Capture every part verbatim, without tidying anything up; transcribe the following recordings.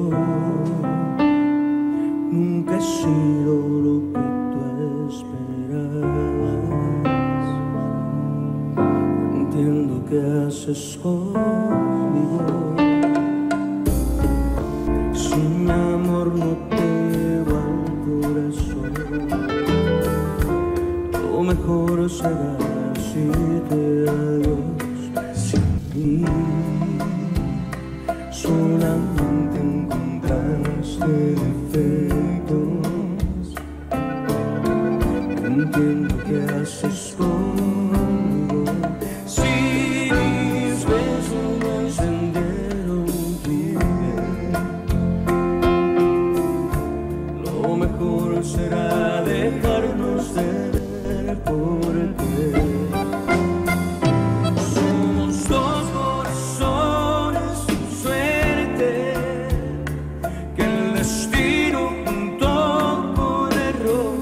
nunca he sido lo que tú esperabas. Entiendo que haces conmigo. Sin amor no te llevo al corazón. Lo mejor será decirte adiós sin mí. Solamente encontraste defectos. Entiendo que haces conmigo. Si mis besos no encendieron tu piel, lo mejor será dejarnos de ver por el pie. Somos dos corazones sin suerte, que el destino juntó por error.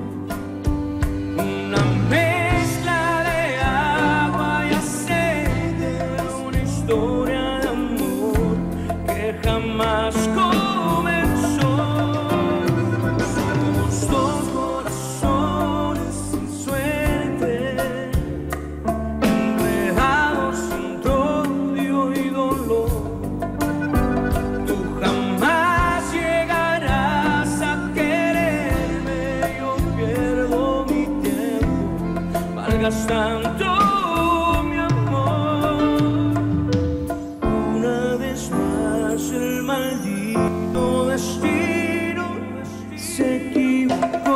Una mezcla de agua y aceite, una historia de amor que jamás comenzó. Somos dos corazones sin suerte, enredados entre odio y dolor. Tú jamás llegarás a quererme, yo pierdo mi tiempo malgastando mi amor. Una vez más el maldito destino se equivocó.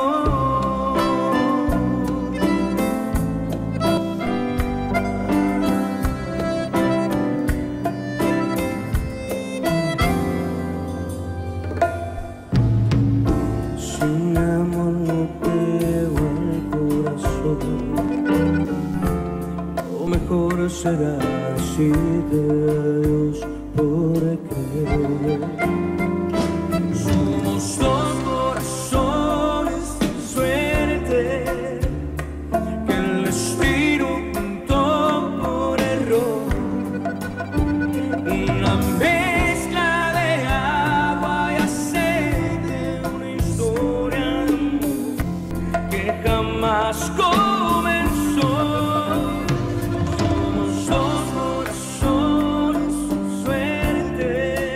Sin amor no te llevo al corazón. Lo mejor será decirte adiós por creer. Somos dos corazones sin suerte, que el destino juntó por error. Una mezcla de agua y aceite, una historia de amor que jamás comenzó. Somos dos corazones sin suerte,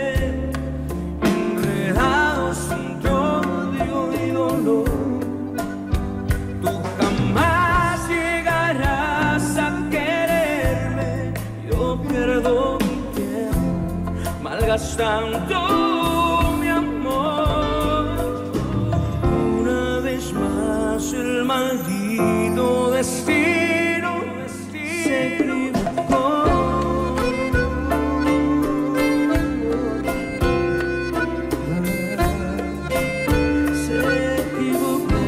enredados entre odio y dolor. Tú jamás llegarás a quererme, yo pierdo mi tiempo malgastando mi amor. Una vez más el maldito destino se equivocó. Se equivocó.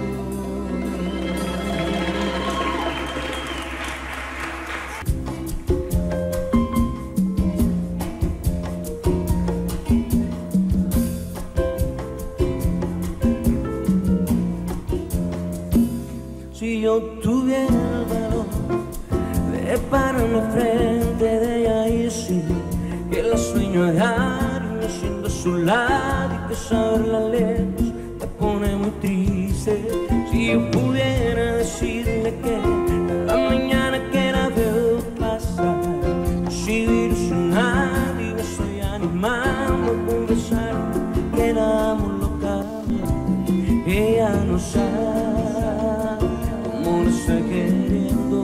Si yo tuviera el valor de pararme frente de ella y decir que la sueño a diario siendo a su lado, y que saberla lejos me pone muy triste. Si yo pudiera decirle que la mañana que la veo pasar, si vivir sin nadie me estoy animando a confesar que la amo locamente. Ella no sabe cómo lo estoy queriendo,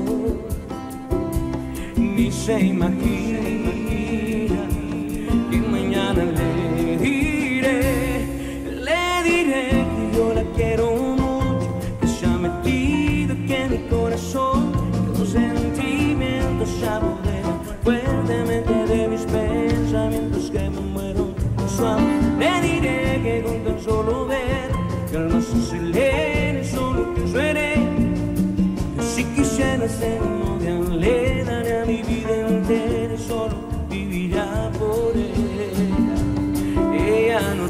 ni se imagina que mañana le diré, le diré que yo la quiero mucho, que se ha metido aquí en mi corazón, que los sentimientos se apoderan fuertemente de mis pensamientos, que me muero por su amor. Le diré que con tan solo ver que el más acelere, solo que suene. Si quisiera ser novia, le daré a mi vida entera, solo vivirá por ella. Ella no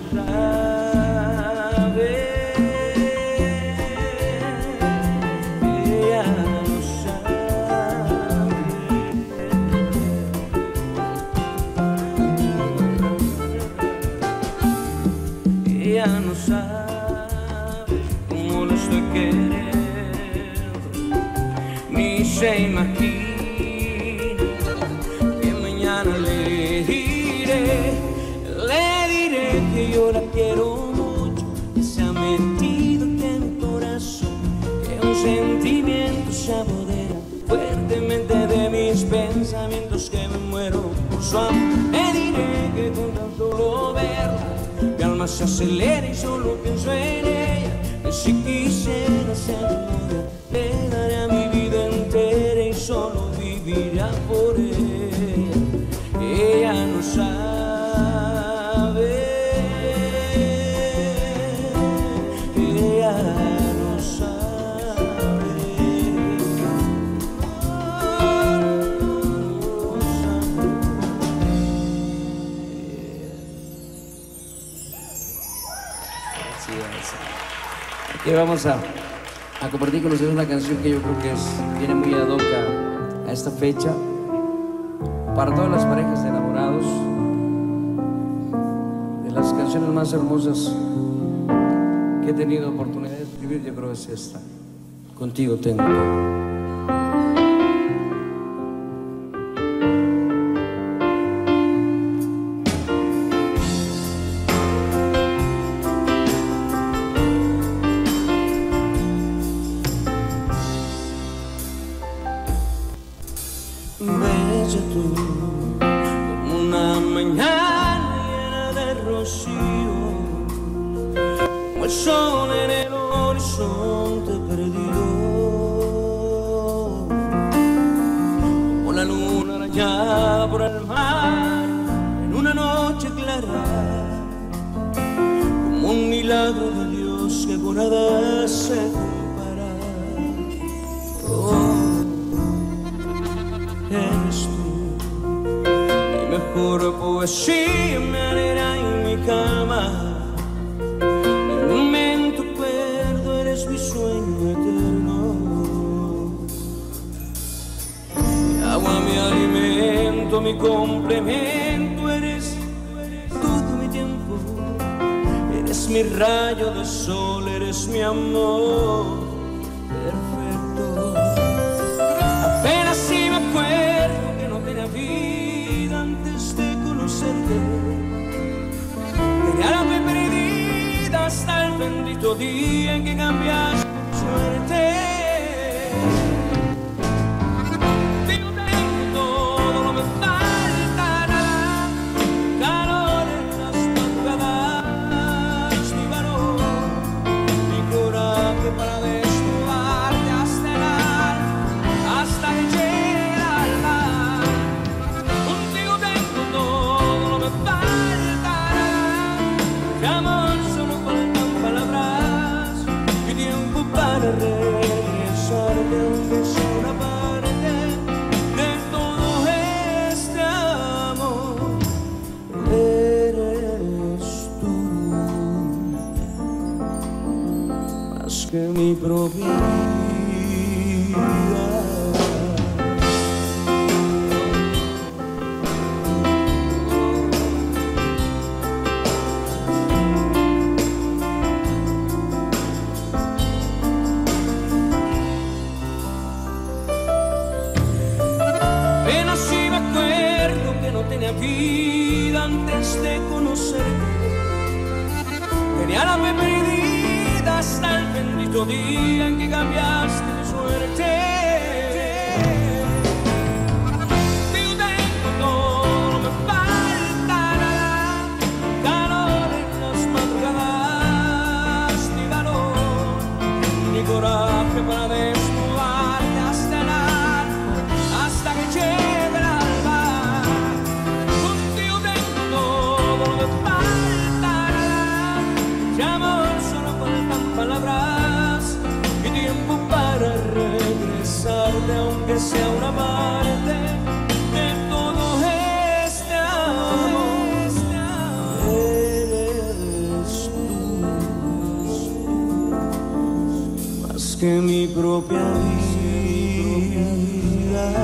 sabe, ella no sabe. ella no sabe cómo lo estoy queriendo, ni se imagina que mañana le diré, le diré que yo la quiero mucho, que se ha metido en mi corazón, que un sentimiento se apodera fuertemente de mis pensamientos, que me muero por su amor. Le diré que con tan solo verla mi alma se acelera y solo pienso en ella, que si quisiera ser novia le daré a mi vida entera y solo vivirá por ella. Ella no sabe, ella no sabe, no sabe. Aquí vamos a, a compartir con ustedes una canción que yo creo que es, viene muy ad hoc a, a esta fecha. Para todas las parejas de enamorados, de las canciones más hermosas que he tenido oportunidad de escribir, yo creo que es esta. Contigo tengo todo. Bella tú, como una mañana llena de rocío, como el sol en el horizonte perdido, como la luna rayada por el mar en una noche clara, como un milagro de Dios que con nada se compara. Oh, eres tú, mi mejor poesía, mi arena y mi cama, mi momento cuerdo, eres mi sueño eterno, mi agua, mi alimento, mi complemento, eres todo mi tiempo, eres mi rayo de sol, eres mi amor perfecto. Apenas si me acuerdo que no tenía vida antes de conocerte, tenía la fe perdida hasta el bendito día en que cambiaste mi suerte. Yo tengo todo, no me falta nada, calor en las madrugadas, mi valor, mi coraje para desnudarte hasta el alma, hasta que llegue el alma. Contigo tengo todo, no me falta nada, de amor solo faltan palabras y tiempo para regresarte, aunque sea una parte de todo este amor. Eres tú, más que mi propia vida. Apenas si me acuerdo que no tenía vida antes de conocerte, tenía la fe perdida hasta el bendito día en que cambiaste mi suerte. Yo tengo todo, no me falta nada, calor en las madrugadas, mi valor, mi coraje para desnudarte hasta el alma, hasta que llegue el alba. Contigo tengo todo, no me falta nada, de amor solo faltan palabras y tiempo para regresarte, aunque sea una parte de todo este amor. Eres tú, más que mi propia vida.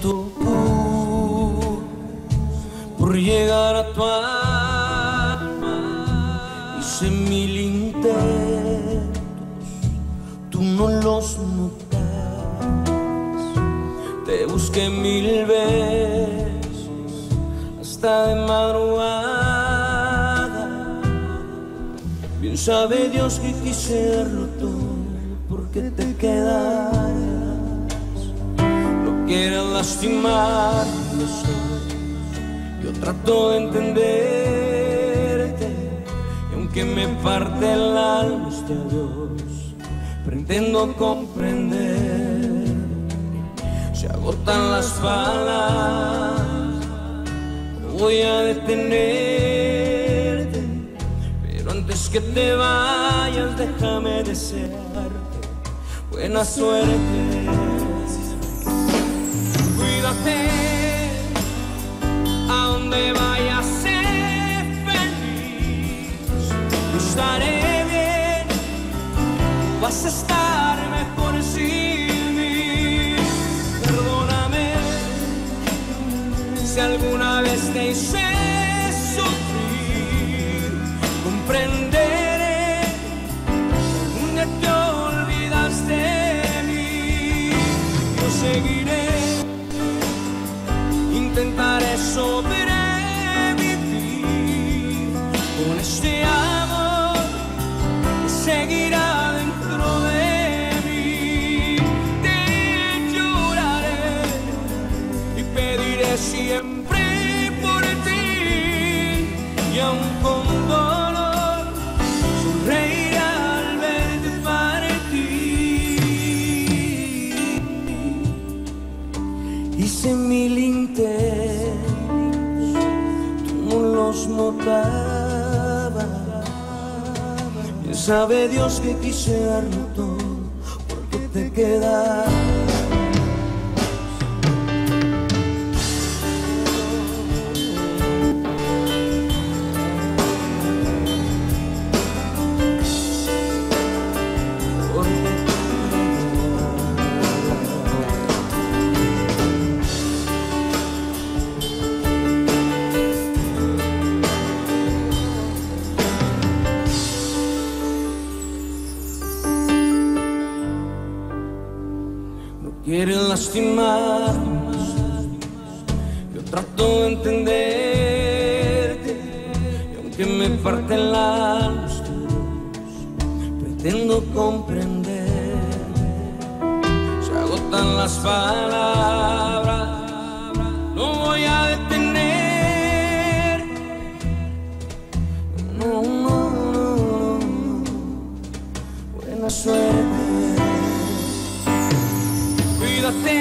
siento puro por llegar a tu alma. Hice mil intentos, tú no los notas. Te busqué mil veces, hasta de madrugada. Bien sabe Dios que quise darlo todo porque te quedas. No quieras lastimar los ojos, yo trato de entenderte. Y aunque me parte el alma este adiós, pretendo comprender. Se agotan las palabras, no voy a detenerte. Pero antes que te vayas, déjame desearte buena suerte. Cuídate, a donde vayas, sé feliz. Yo estaré bien, vas a estar mejor sin mí. Perdóname si alguna vez te hice sufrir. Comprenderé que te olvidas de mí. Yo seguiré, intentaré sobrevivir con este amor que seguirá dentro de mí. Te lloraré y pediré siempre por ti, y aun con dolor sonreiré al verte partir. Hice mil intentos, tú no los notabas. Bien sabe Dios que quise darlo todo porque te quedas. Quieres lastimarnos, yo trato de entenderte. Y aunque me parte el alma, pretendo comprender. Se agotan las palabras, no voy a detener. No, no, no, no. Buena suerte. Cuídate,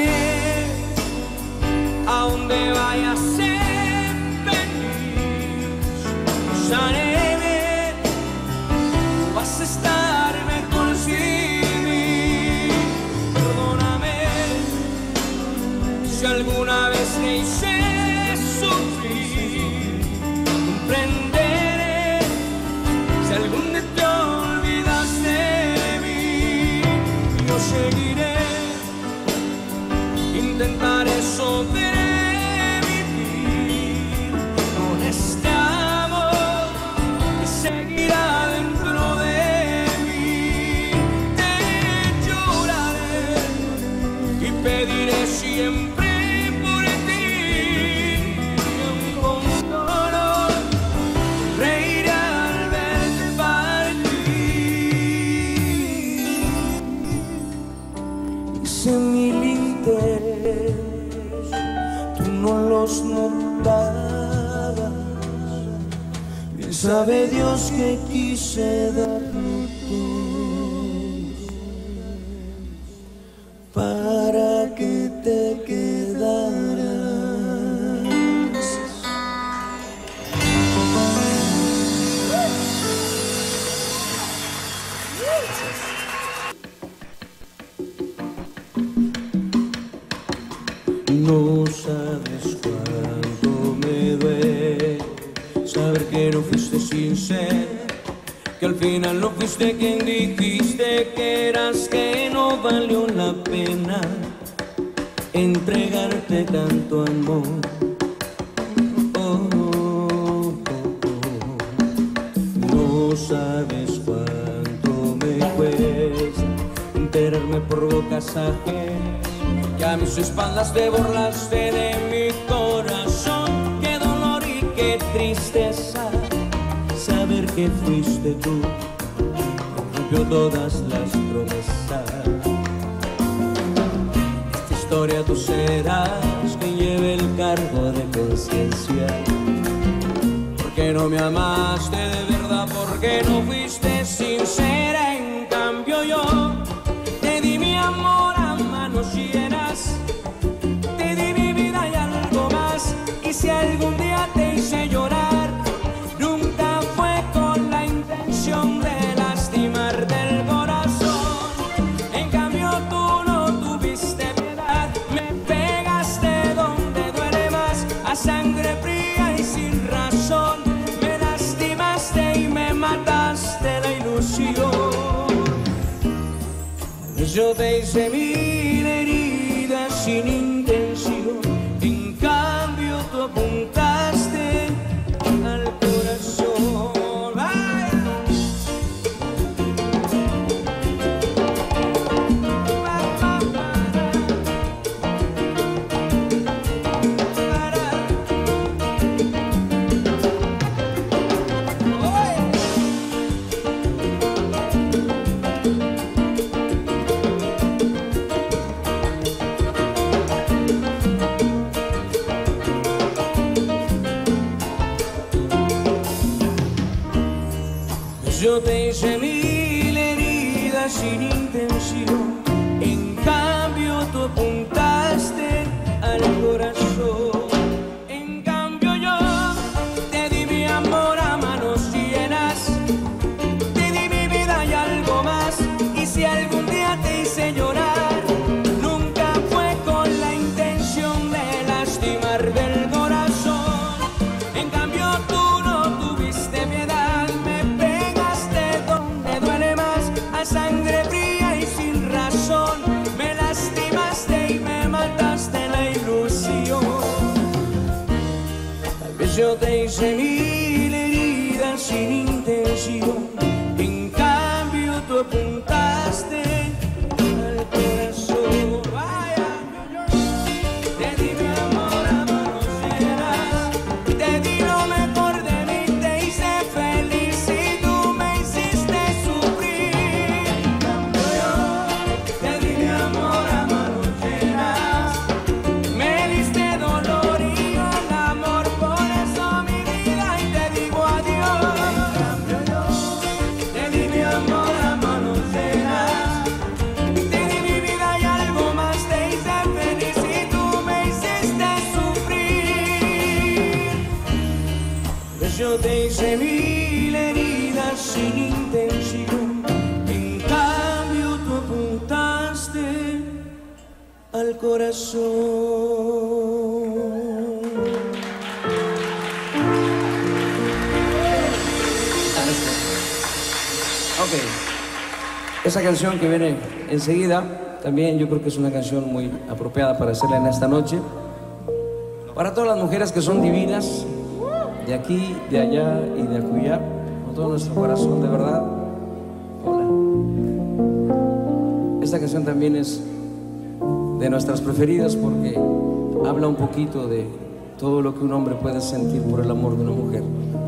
a donde vayas, sé feliz. Usaré bien, vas a estar mejor sin mí. Perdóname si alguna vez te hice sufrir. Comprenderé si algún día te olvidas de mí. Yo seguiré, intentaré sobrevivir con este amor que seguirá dentro de mí. Te lloraré y pediré siempre por ti, y aun con dolor reiré al verte partir. Hice mil intentos, tú no los notabas. Bien sabe Dios que quise darlo todo para que te quedaras. No sabes cuánto me duele saber que no fuiste sincero, que al final no fuiste quien dijiste que eras, que no valió la pena entregarte tanto amor. Oh, oh, oh. No sabes cuánto me cuesta enterarme por bocas ajenas que a mis espaldas te burlaste de mi corazón. Qué dolor y qué tristeza saber que fuiste tú que rompió todas las promesas. Esta historia tú serás quien lleve el cargo de conciencia. Porque no me amaste de verdad, porque no fuiste sincera. En cambio yo te di mi amor a manos llenas, te di mi vida y algo más. Y si algún día te hice llorar, nunca fue con la intención de lastimar del corazón. En cambio tú no tuviste piedad, me pegaste donde duele más, a sangre fría y sin razón. Me lastimaste y me mataste la ilusión. Yo te hice mil heridas sin intención, en cambio tú apuntaste al corazón. Yo te hice mil heridas sin intención, en cambio tú apuntaste al corazón. En cambio yo te di mi amor a manos llenas, te di mi vida y algo más. Y si algún día te hice llorar, nunca fue con la intención de lastimar del corazón. En cambio tú no tuviste piedad, a sangre fría y sin razón. Me lastimaste y me mataste la ilusión. Tal vez yo te hice mil heridas sin intención, en cambio tú apuntaste al corazón. Vaya, te di mi amor a manos llenas, te di lo mejor de mí, te hice feliz y tú me hiciste sufrir. Yo te hice mil heridas sin intención, en cambio tú apuntaste al corazón. Ok, esa canción que viene enseguida también yo creo que es una canción muy apropiada para hacerla en esta noche. Para todas las mujeres que son divinas, de aquí, de allá y de acullá, con todo nuestro corazón, de verdad. Hola. Esta canción también es de nuestras preferidas porque habla un poquito de todo lo que un hombre puede sentir por el amor de una mujer.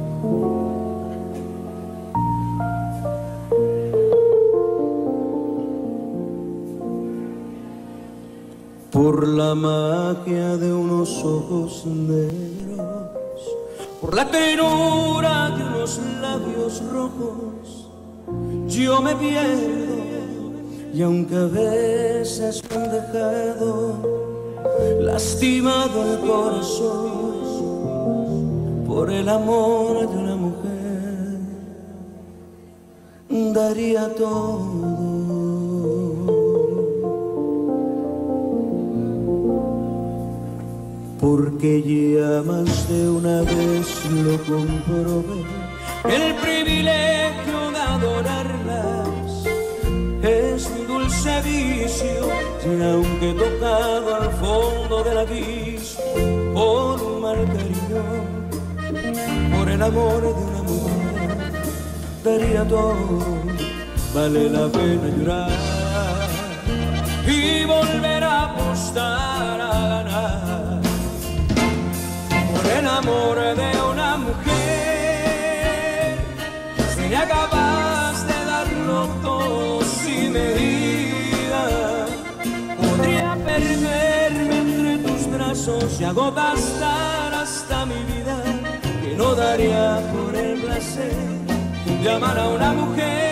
Por la magia de unos ojos negros, por la ternura de unos labios rojos, yo me pierdo. Y aunque a veces me han dejado lastimado el corazón por el amor de una mujer, daría todo. Porque ya más de una vez lo comprobé, el privilegio de adorarlas es un dulce vicio, y aunque he tocado al fondo del abismo por un mal cariño, por el amor de una mujer, daría todo, vale la pena llorar y volver a apostar a ganar por el amor de una mujer. Sería capaz de darlo todo sin medida, podría perderme entre tus brazos y agotar hasta mi vida, que no daría por el placer de amar a una mujer.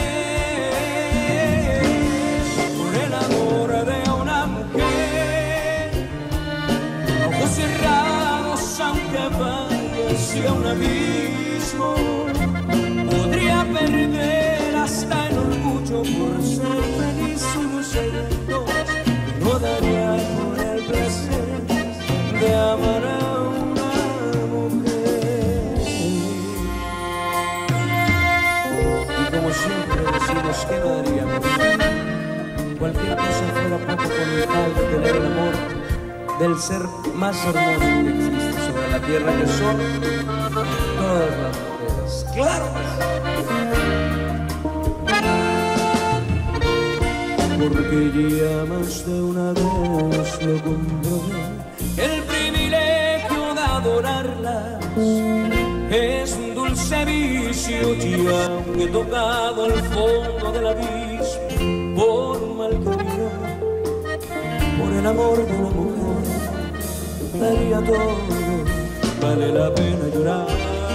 Por el amor de una mujer, ojos cerrados aunque vaya hacia un abismo, podría perder hasta el orgullo por ser feliz unos segundos, que no daría por el placer de amar a una mujer. Y como siempre decimos que no daríamos, cualquier cosa fuera poco con el tal de tener el amor del ser más hermoso que existe sobre la tierra, que son todas las mujeres. ¡Claro! Porque ya más de una vez lo comprobé, el privilegio de adorarlas es un dulce vicio, y aunque he tocado el fondo del abismo por un mal cariño, por el amor de una mujer, daría todo, vale la pena llorar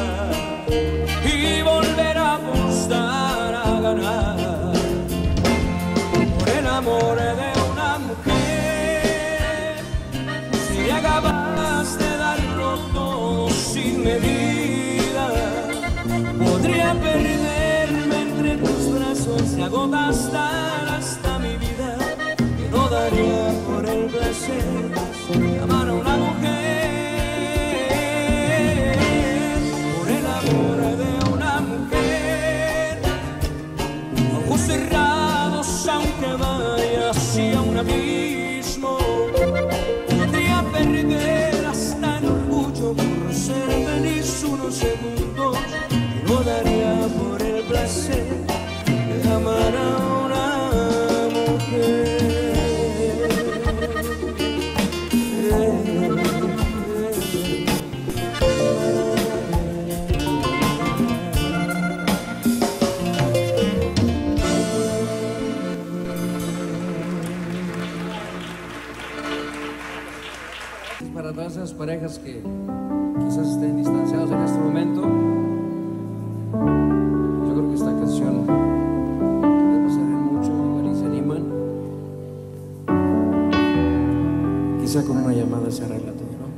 y volver a apostar a ganar por el amor de una mujer. Sería capaz de darlo todo sin medida, podría perderme entre tus brazos y agotar hasta mi vida, que no daría por el placer de amar a una mujer. Por el amor de una mujer, ojos cerrados aunque vaya hacia un abismo, podría perder hasta el orgullo por ser feliz unos segundos, que no daría por el placer de amar a una mujer. Para todas esas parejas que quizás estén distanciados en este momento, yo creo que esta canción debe servir mucho, igual y se animan. Quizá con una llamada se arregla todo, ¿no?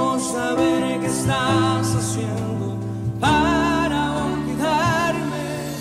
Saber qué estás haciendo para olvidarme.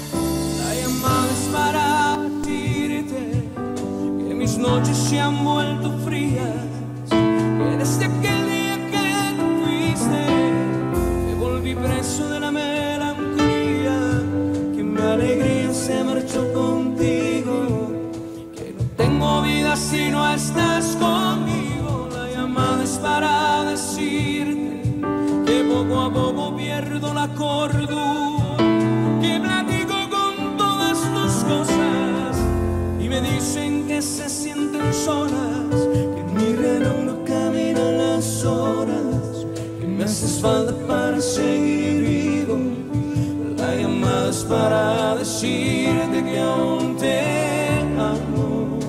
noches se han vuelto frías, que desde aquel día que te fuiste me volví preso de la melancolía, que mi alegría se marchó contigo, que no tengo vida si no estás conmigo. La llamada es para decirte que poco a poco pierdo la cordura, que platico con todas tus cosas y me dicen que se sienten solas, que en mi reloj no caminan las horas, que me haces falta para seguir vivo. La llamada es para decirte que aún te amo,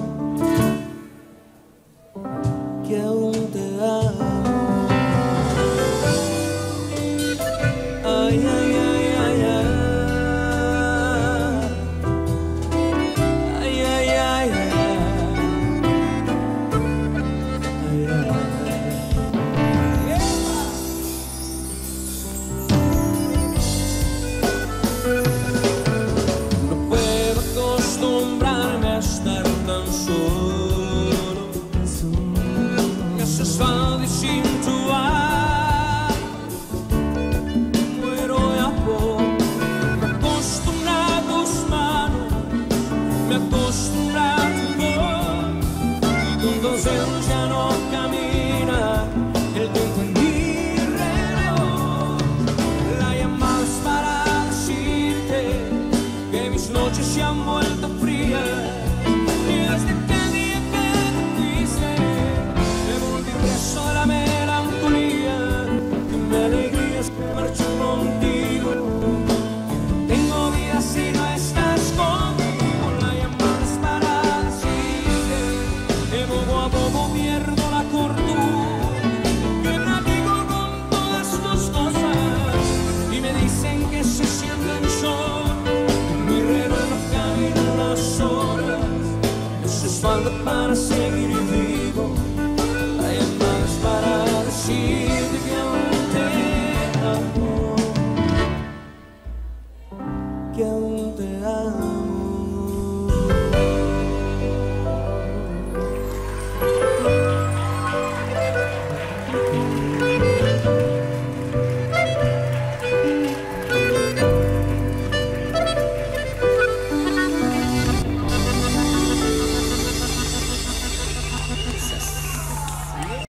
que aún te amo. Ay, ay, ay, ay, ay. Ay, ay, ay, ay. Ay, ay, ay. No puedo acostumbrarme a estar tan solo, me haces falta y sin tu amor muero de amor. Me acostumbro a tus manos, me acostumbro a tu voz, y con tus dedos ya no camina el tiempo en mi reloj. La llamada es para decirte que mis noches se han vuelto